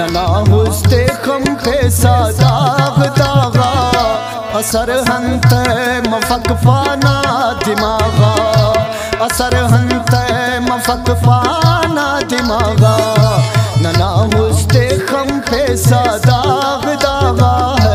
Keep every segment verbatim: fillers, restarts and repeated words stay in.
नना हुस्ते खम पे सादाग दागा असर हंते मफक पाना दिमागा असर हंते मफक पाना दिमागा नना हुस्ते खम पे सादाग दागा है।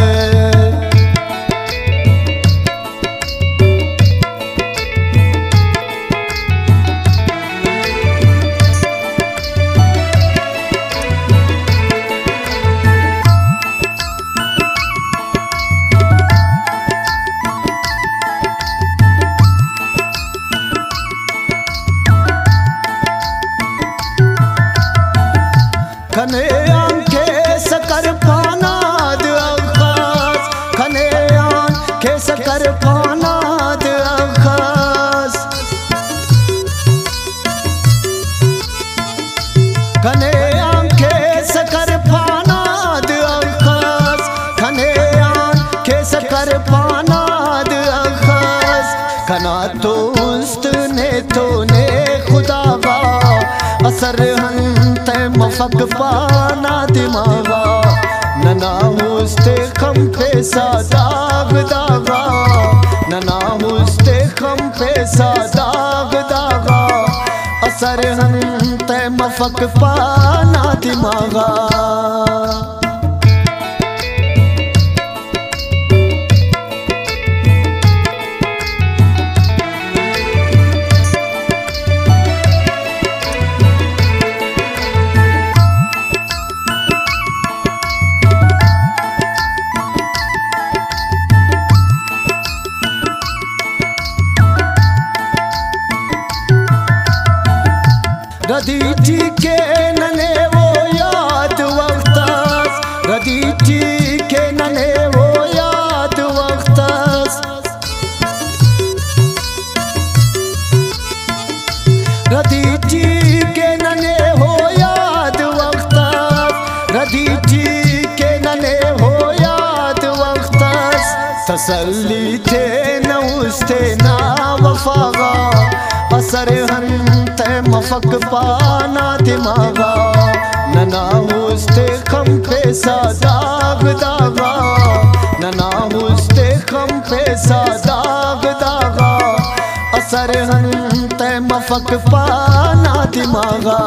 खने आंखे सकर पाना दखास खने आंखे सकर पाना दखास खने आंखे सकर पाना दखास खने आंखे सकर पाना दखास खना तो उस्त ने तो ने खुदा का असर मफक पाना दिमागा नना हुस्ते खम पे सादाग दागा नना हुस्ते खम पे सादाग दागा असर हंते मफक पाना दिमागा। रदीटी के नने वो याद वक्तास रदीटी के नने वो याद वक्तास रदीटी के नने हो याद वक्तास रदीटी के नने हो याद वक्तास तसल्ली थे न उस्ते ना वफागा असर हंते मफक पाना दिमागा नना हुस्ते खम पे सादाग दागा नना हुस्ते खम पे सादाग दागा असर हंते मफक पाना दिमागा।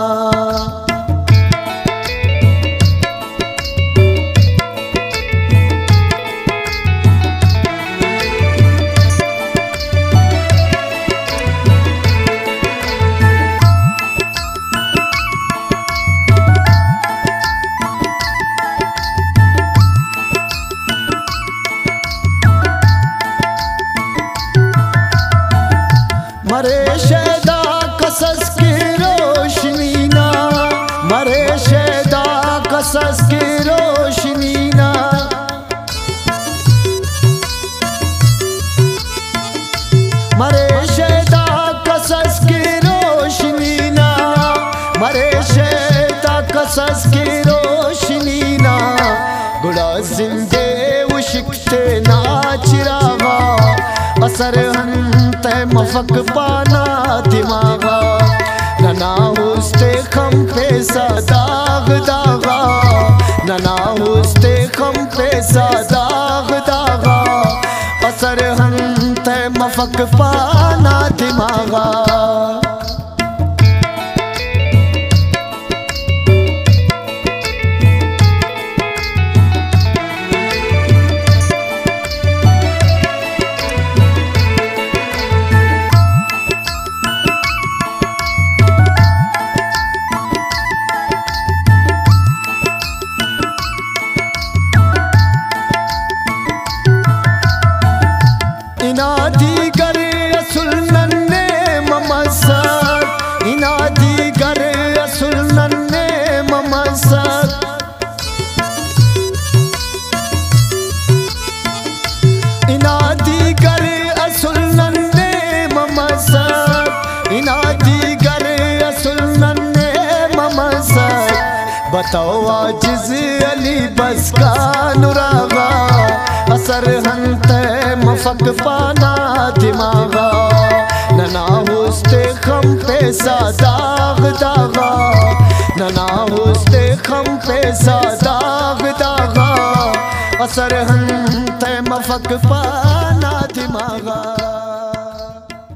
मरे शैदा कसस की रोशनी ना मरे शैदा कसस की रोशनी ना मरे शैदा कसस की रोशनी ना मरे शैदा कसस की रोशनी ना गुड़ा जिंदे उशिकते ना चिरागा असर हंते मफक पाना दिमागा नना हुस्ते खम पे सादाग दागा नना हुस्ते खम पे सादाग दागा असर हंते मफक पाना दिमागा। इनादीगर असुल नन्ने ममसद इनादीगर असुल नन्ने ममसद इनादीगर असुल नन्ने ममसद इनादीगर असुल नन्ने ममसद बताओ आजिज़ अली बस का नुरागा असर हंते मफक पाना दिमागा नना हुस्ते खम पे पे सा दाग दागा, नना हुस्ते खम पे सा दाग दागा, असर हन ते मफक पाना दिमागा।